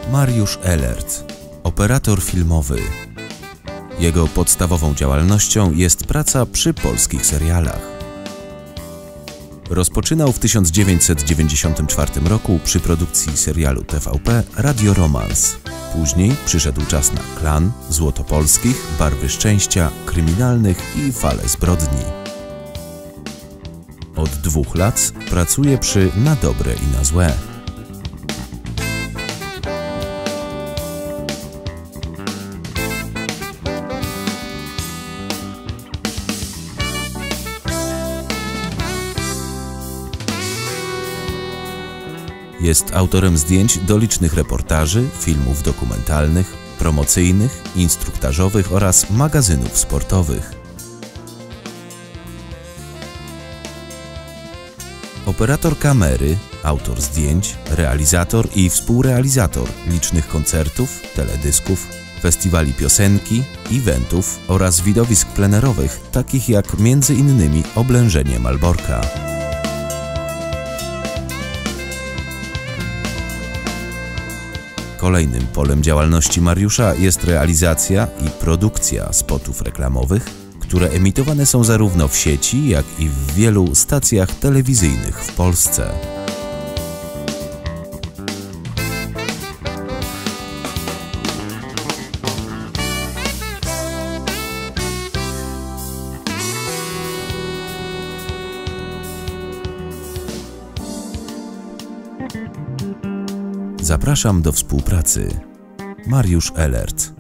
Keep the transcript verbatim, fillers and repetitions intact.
Mariusz Elert, operator filmowy. Jego podstawową działalnością jest praca przy polskich serialach. Rozpoczynał w tysiąc dziewięćset dziewięćdziesiątym czwartym roku przy produkcji serialu T V P Radio Romans. Później przyszedł czas na Klan, Złoto Polskich, Barwy Szczęścia, Kryminalnych i Fale zbrodni. Od dwóch lat pracuje przy Na dobre i na złe. Jest autorem zdjęć do licznych reportaży, filmów dokumentalnych, promocyjnych, instruktażowych oraz magazynów sportowych. Operator kamery, autor zdjęć, realizator i współrealizator licznych koncertów, teledysków, festiwali piosenki, eventów oraz widowisk plenerowych, takich jak między innymi Oblężenie Malborka. Kolejnym polem działalności Mariusza jest realizacja i produkcja spotów reklamowych, które emitowane są zarówno w sieci, jak i w wielu stacjach telewizyjnych w Polsce. Zapraszam do współpracy. Mariusz Elert.